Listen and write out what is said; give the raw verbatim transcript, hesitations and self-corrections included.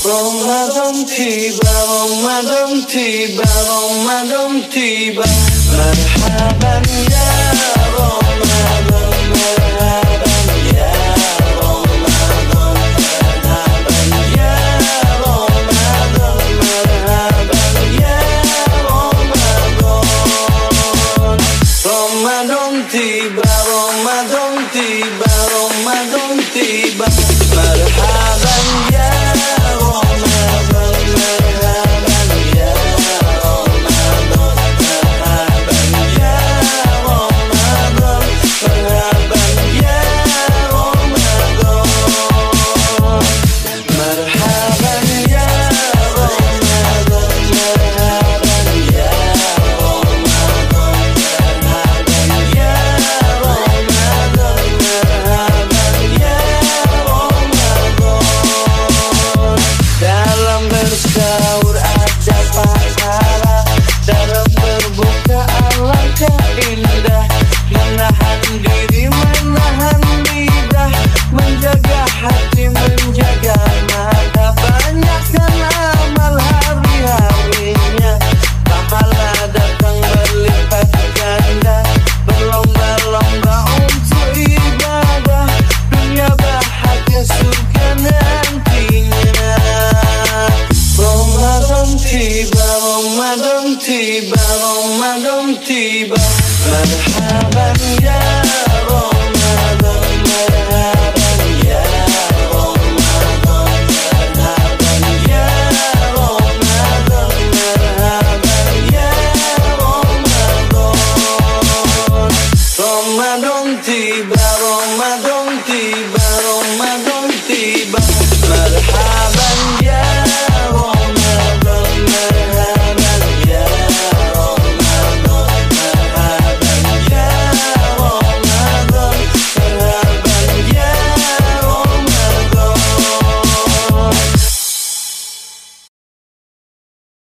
Ramadan tiba, Ramadan tiba, Ramadan tiba. Marhaban ya Ramadan, marhaban ya Ramadan, marhaban ya Ramadan, marhaban ya Ramadan. Ramadan tiba, Ramadan tiba, Ramadan tiba. Marhaban ya bersaur ada pahala, dalam berbuka alangkah indah. Menahan diri, menahan lidah, menjaga hati, menjaga mata. Banyakkan amal hari-harinya, pahala datang berlipat ganda. Berlomba-lomba untuk ibadah, dunia bahagia surga nantinya. Ramadan tiba, Ramadan tiba, Ramadan tiba. Marhaban ya Ramadan, marhaban ya Ramadan, marhaban ya Ramadan, marhaban ya Ramadan. Ramadan tiba, Ramadan tiba, Ramadan tiba. Marhaban